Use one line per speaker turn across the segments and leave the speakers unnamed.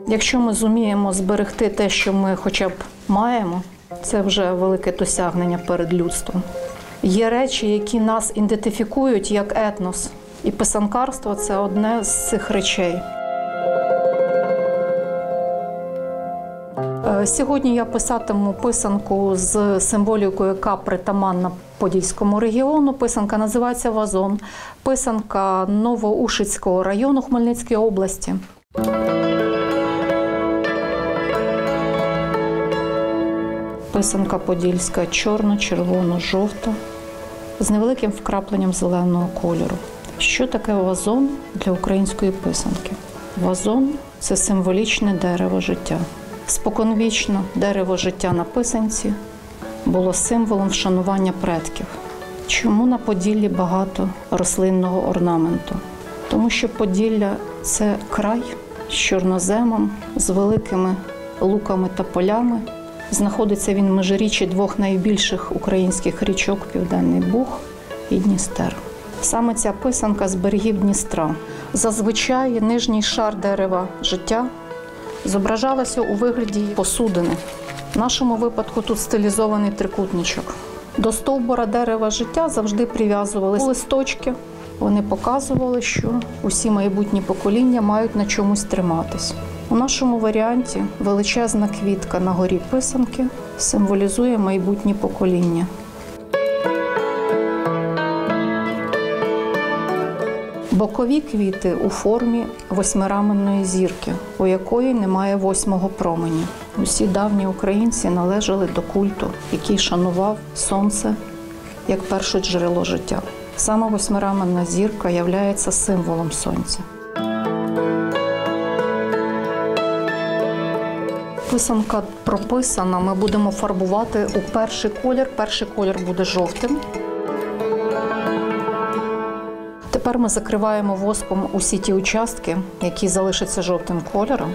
Якщо ми зуміємо зберегти те, що ми хоча б маємо, це вже велике досягнення перед людством. Є речі, які нас ідентифікують як етнос, і писанкарство – це одне з цих речей. Сьогодні я писатиму писанку з символікою, яка притаманна Подільському регіону. Писанка називається «Вазон». Писанка Новоушицького району Хмельницької області. Писанка подільська чорно-червоно-жовта з невеликим вкрапленням зеленого кольору. Що таке вазон для української писанки? Вазон – це символічне дерево життя. Споконвічно дерево життя на писанці було символом вшанування предків. Чому на Поділлі багато рослинного орнаменту? Тому що Поділля – це край з чорноземом, з великими луками та полями. Знаходиться він в межиріччі двох найбільших українських річок – Південний Буг і Дністер. Саме ця писанка з берегів Дністра. Зазвичай нижній шар дерева життя зображалося у вигляді посудини. В нашому випадку тут стилізований трикутничок. До стовбура дерева життя завжди прив'язували листочки. Вони показували, що усі майбутні покоління мають на чомусь триматись. У нашому варіанті величезна квітка на горі писанки символізує майбутні покоління. Бокові квіти у формі восьмираменної зірки, у якої немає восьмого променя. Усі давні українці належали до культу, який шанував сонце як перше джерело життя. Саме восьмираменна зірка є символом сонця. Писанка прописана, ми будемо фарбувати у перший колір. Перший колір буде жовтим. Тепер ми закриваємо воском усі ті участки, які залишаться жовтим кольором.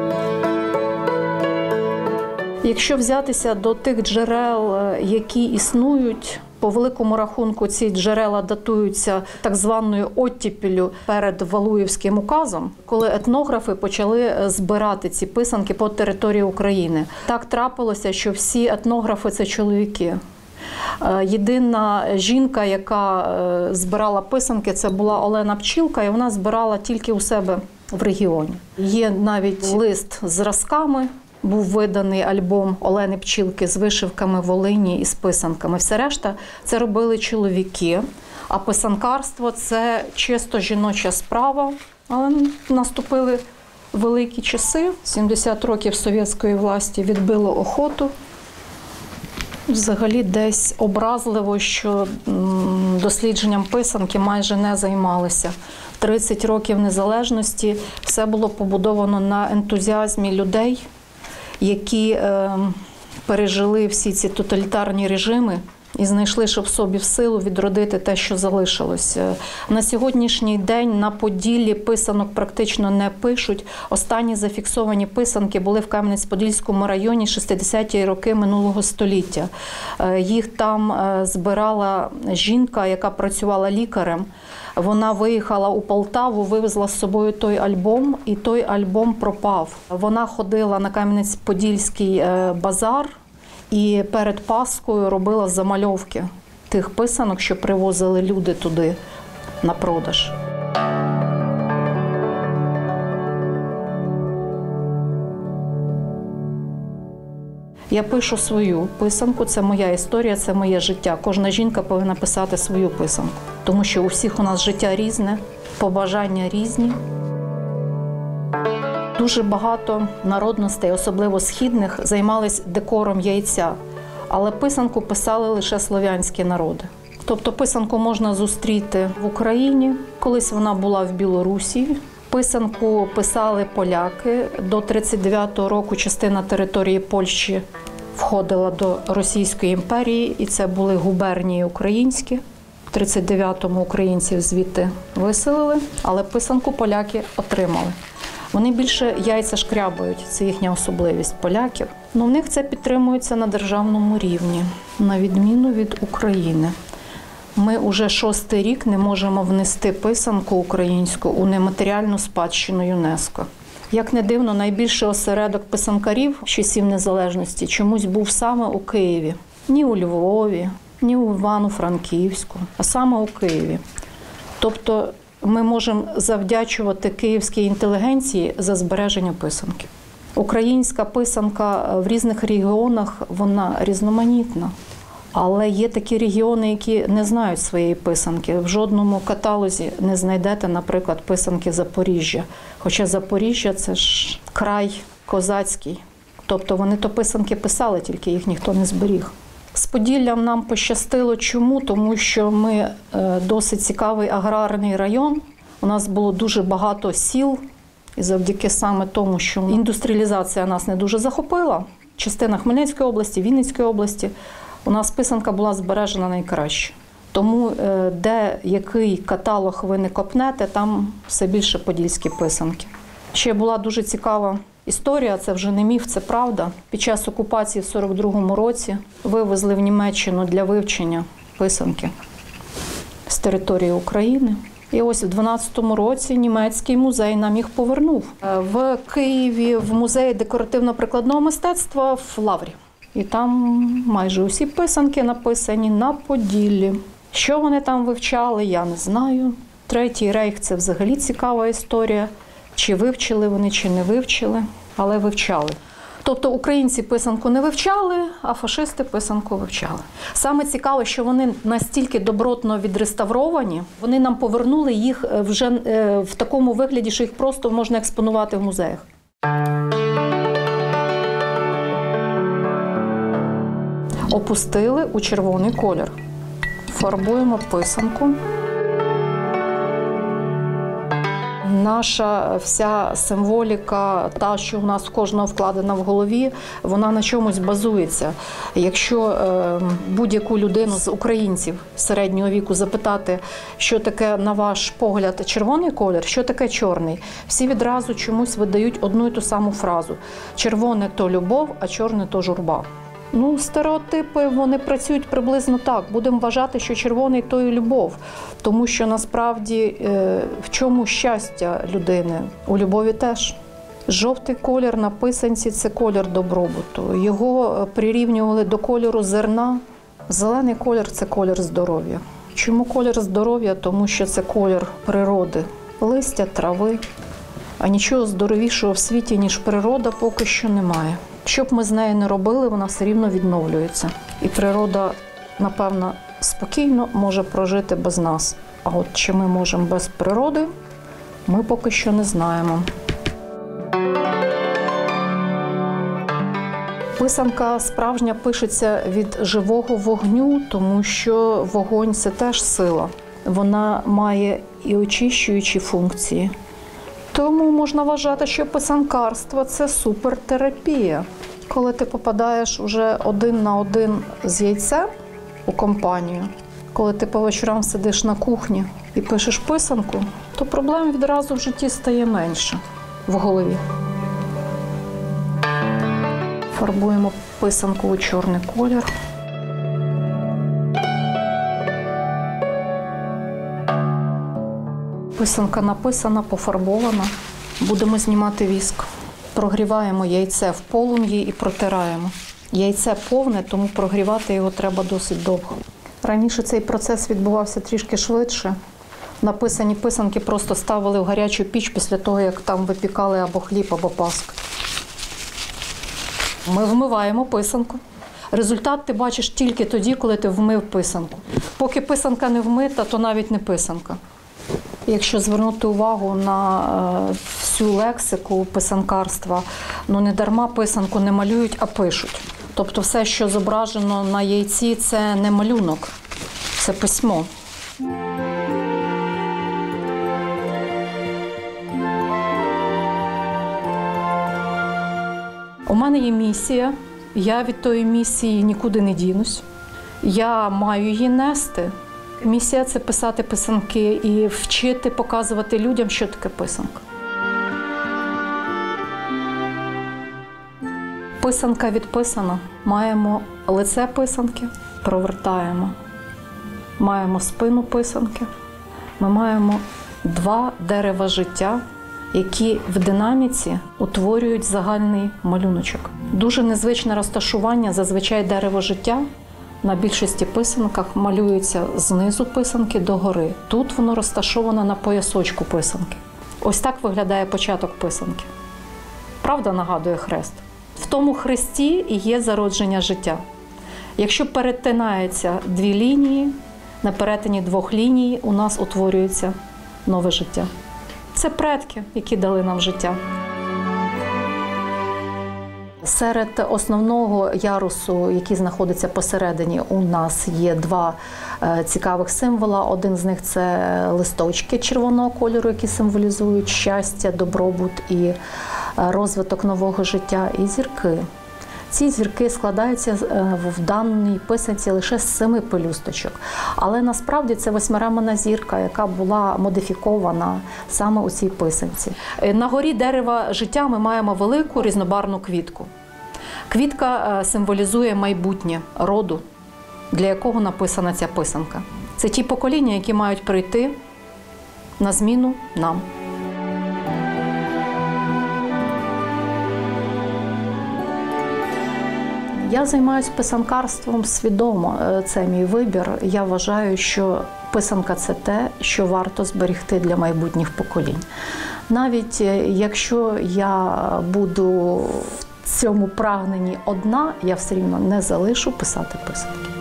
Якщо взятися до тих джерел, які існують, по великому рахунку ці джерела датуються так званою оттіпеллю перед Валуєвським указом, коли етнографи почали збирати ці писанки по території України. Так трапилося, що всі етнографи – це чоловіки. Єдина жінка, яка збирала писанки, це була Олена Пчілка, і вона збирала тільки у себе в регіоні. Є навіть лист з зразками, був виданий альбом Олени Пчілки з вишивками Волині і з писанками. Все решта – це робили чоловіки, а писанкарство – це чисто жіноча справа. Але наступили великі часи, 70 років совєтської власті відбило охоту. Взагалі десь образливо, що дослідженням писанки майже не займалися. 30 років незалежності все було побудовано на ентузіазмі людей, які пережили всі ці тоталітарні режими і знайшли в собі силу відродити те, що залишилось. На сьогоднішній день на Поділлі писанок практично не пишуть. Останні зафіксовані писанки були в Кам'янець-Подільському районі 60-ті роки минулого століття. Їх там збирала жінка, яка працювала лікарем. Вона виїхала у Полтаву, вивезла з собою той альбом, і той альбом пропав. Вона ходила на Кам'янець-Подільський базар і перед Паскою робила замальовки тих писанок, що привозили люди туди на продаж. Я пишу свою писанку, це моя історія, це моє життя. Кожна жінка повинна писати свою писанку, тому що у всіх у нас життя різне, побажання різні. Дуже багато народностей, особливо східних, займались декором яйця, але писанку писали лише слов'янські народи. Тобто писанку можна зустріти в Україні, колись вона була в Білорусі. Писанку писали поляки. До 1939 року частина території Польщі входила до Російської імперії, і це були губернії українські. В 1939-му українців звідти виселили, але писанку поляки отримали. Вони більше яйця шкрябають, це їхня особливість поляків. Но в них це підтримується на державному рівні, на відміну від України. Ми уже 6-й рік не можемо внести писанку українську у нематеріальну спадщину ЮНЕСКО. Як не дивно, найбільший осередок писанкарів з часів незалежності чомусь був саме у Києві. Ні у Львові, ні у Івано-Франківську, а саме у Києві. Тобто ми можемо завдячувати київській інтелігенції за збереження писанки. Українська писанка в різних регіонах, вона різноманітна. Але є такі регіони, які не знають своєї писанки. В жодному каталозі не знайдете, наприклад, писанки Запоріжжя. Хоча Запоріжжя – це ж край козацький. Тобто вони то писанки писали, тільки їх ніхто не зберіг. З Поділлям нам пощастило. Чому? Тому що ми досить цікавий аграрний район. У нас було дуже багато сіл. І завдяки саме тому, що індустріалізація нас не дуже захопила, частина Хмельницької області, Вінницької області, у нас писанка була збережена найкраще. Тому де який каталог ви не копнете, там все більше подільські писанки. Ще була дуже цікава історія, це вже не міф, це правда. Під час окупації в 42-му році вивезли в Німеччину для вивчення писанки з території України. І ось в 12-му році німецький музей нам їх повернув. В Києві в музеї декоративно-прикладного мистецтва в Лаврі. І там майже усі писанки написані на Поділлі. Що вони там вивчали, я не знаю. Третій рейх – це взагалі цікава історія. Чи вивчили вони, чи не вивчили, але вивчали. Тобто українці писанку не вивчали, а фашисти писанку вивчали. Саме цікаве, що вони настільки добротно відреставровані, вони нам повернули їх вже в такому вигляді, що їх просто можна експонувати в музеях. Опустили у червоний колір. Фарбуємо писанку. Наша вся символіка, та, що у нас в кожного вкладена в голові, вона на чомусь базується. Якщо будь-яку людину з українців середнього віку запитати, що таке, на ваш погляд, червоний колір, що таке чорний, всі відразу чомусь видають одну і ту саму фразу. Червоне – то любов, а чорне – то журба. Ну, стереотипи, вони працюють приблизно так. Будемо вважати, що червоний – то і любов. Тому що, насправді, в чому щастя людини? У любові теж. Жовтий колір на писанці – це колір добробуту. Його прирівнювали до кольору зерна. Зелений колір – це колір здоров'я. Чому колір здоров'я? Тому що це колір природи. Листя, трави. А нічого здоровішого в світі, ніж природа, поки що немає. Що б ми з нею не робили, вона все рівно відновлюється. І природа, напевно, спокійно може прожити без нас. А от чи ми можемо без природи, ми поки що не знаємо. Писанка справжня пишеться від живого вогню, тому що вогонь – це теж сила. Вона має і очищуючі функції. Тому можна вважати, що писанкарство – це супертерапія. Коли ти попадаєш уже один на один з яйцем у компанію, коли ти по вечорам сидиш на кухні і пишеш писанку, то проблем відразу в житті стає менше в голові. Фарбуємо писанку у чорний колір. Писанка написана, пофарбована. Будемо знімати віск. Прогріваємо яйце в полум'ї і протираємо. Яйце повне, тому прогрівати його треба досить довго. Раніше цей процес відбувався трішки швидше. Написані писанки просто ставили в гарячу піч після того, як там випікали або хліб, або паски. Ми вмиваємо писанку. Результат ти бачиш тільки тоді, коли ти вмив писанку. Поки писанка не вмита, то навіть не писанка. Якщо звернути увагу на всю лексику писанкарства, ну не дарма писанку не малюють, а пишуть. Тобто все, що зображено на яйці, це не малюнок, це письмо. У мене є місія, я від тої місії нікуди не дінусь. Я маю її нести. Місія – це писати писанки і вчити, показувати людям, що таке писанка. Писанка відписана. Маємо лице писанки, провертаємо. Маємо спину писанки. Ми маємо два дерева життя, які в динаміці утворюють загальний малюночок. Дуже незвичне розташування, зазвичай дерево життя на більшості писанках малюється знизу писанки до гори. Тут воно розташоване на поясочку писанки. Ось так виглядає початок писанки. Правда, нагадує хрест? В тому хресті і є зародження життя. Якщо перетинаються дві лінії, на перетині двох ліній у нас утворюється нове життя. Це предки, які дали нам життя. Серед основного ярусу, який знаходиться посередині, у нас є два цікавих символа. Один з них – це листочки червоного кольору, які символізують щастя, добробут і розвиток нового життя, і зірки. Ці зірки складаються в даній писанці лише з 7 пелюсточок. Але насправді це 8-ременна зірка, яка була модифікована саме у цій писанці. На горі дерева життя ми маємо велику різнобарвну квітку. Квітка символізує майбутнє роду, для якого написана ця писанка. Це ті покоління, які мають прийти на зміну нам. Я займаюся писанкарством свідомо, це мій вибір. Я вважаю, що писанка – це те, що варто зберегти для майбутніх поколінь. Навіть якщо я буду в цьому прагненні одна, я все рівно не залишу писати писанки.